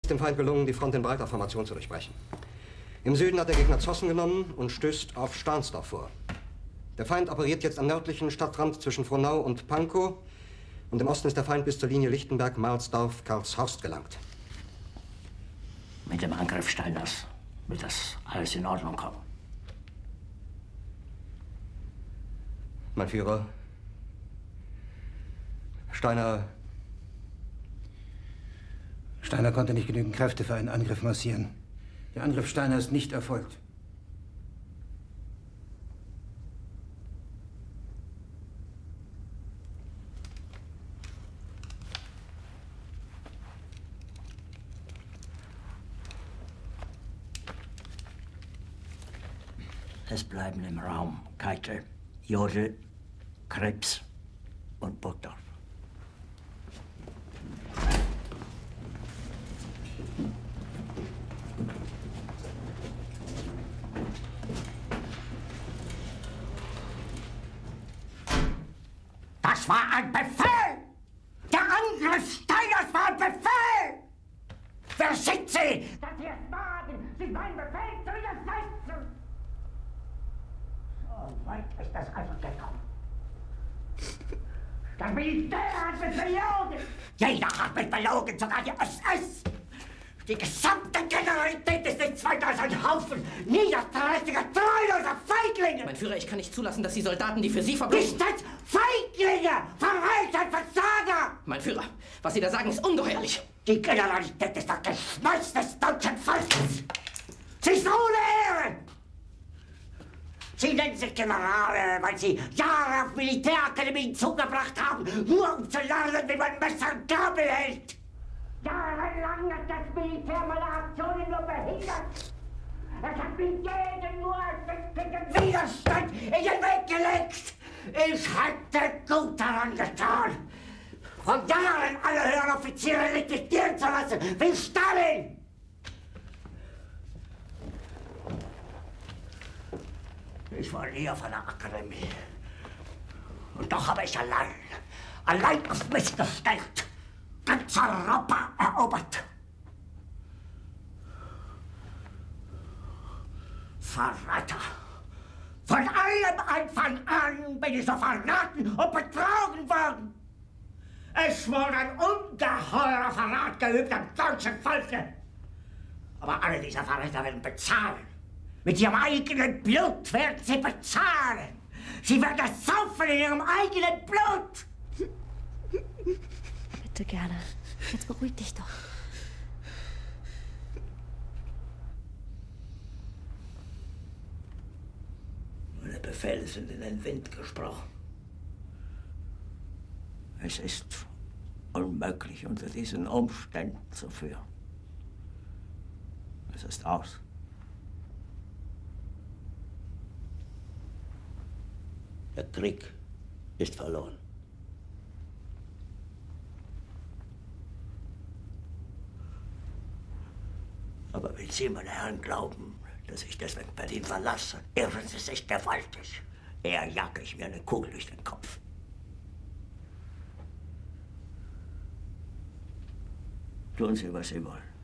dem Feind gelungen, die Front in breiter Formation zu durchbrechen. Im Süden hat der Gegner Zossen genommen und stößt auf Stahnsdorf vor. Der Feind operiert jetzt am nördlichen Stadtrand zwischen Frohnau und Pankow. Und im Osten ist der Feind bis zur Linie Lichtenberg-Marsdorf-Karlshorst gelangt. Mit dem Angriff Steiners wird das alles in Ordnung kommen. Mein Führer, Steiner konnte nicht genügend Kräfte für einen Angriff massieren. Der Angriff Steiner ist nicht erfolgt. Es bleiben im Raum Keitel, Jodl, Krebs und Burgdorf. Das war ein Befehl! Der Angriff Steiners war ein Befehl! Wer sind Sie, dass Sie es wagen, sich meinem Befehl zu widersetzen? So weit ist das also gekommen. Das Militär hat mich belogen! Jeder hat mich belogen, sogar die SS! Die gesamte Generalität ist nichts weiter als ein Haufen niederträchtiger, treuloser Feiglinge! Mein Führer, ich kann nicht zulassen, dass die Soldaten, die für Sie verbringen... Nicht als Feiglinge! Verreiter, Versager! Mein Führer, was Sie da sagen, ist ungeheuerlich. Die Generalität ist das Geschmeiß des deutschen Volkes! Sie ist ohne Ehre! Sie nennen sich Generale, weil Sie Jahre auf Militärakademien zugebracht haben, nur um zu lernen, wie man Messer und Gabel hält! Jahrelang hat das Militär meine Aktionen nur behindert. Es hat mir jeden nur ersichtlichen Widerstand in den Weg gelegt. Ich hätte gut daran getan, von Jahren alle höheren Offiziere liquidieren zu lassen, wie Stalin. Ich war nie auf einer Akademie. Und doch habe ich allein auf mich gestellt, ganz Europa erobert. Verräter! Von allem Anfang an bin ich so verraten und betrogen worden. Es wurde ein ungeheurer Verrat geübt am deutschen Volke. Aber alle diese Verräter werden bezahlen. Mit ihrem eigenen Blut werden sie bezahlen. Sie werden es saufen in ihrem eigenen Blut. Bitte gerne. Jetzt beruhig dich doch. Meine Befehle sind in den Wind gesprochen. Es ist unmöglich, unter diesen Umständen zu führen. Es ist aus. Der Krieg ist verloren. Aber wenn Sie, meine Herren, glauben, dass ich deswegen Berlin verlasse, irren Sie sich gewaltig. Eher jage ich mir eine Kugel durch den Kopf. Tun Sie, was Sie wollen.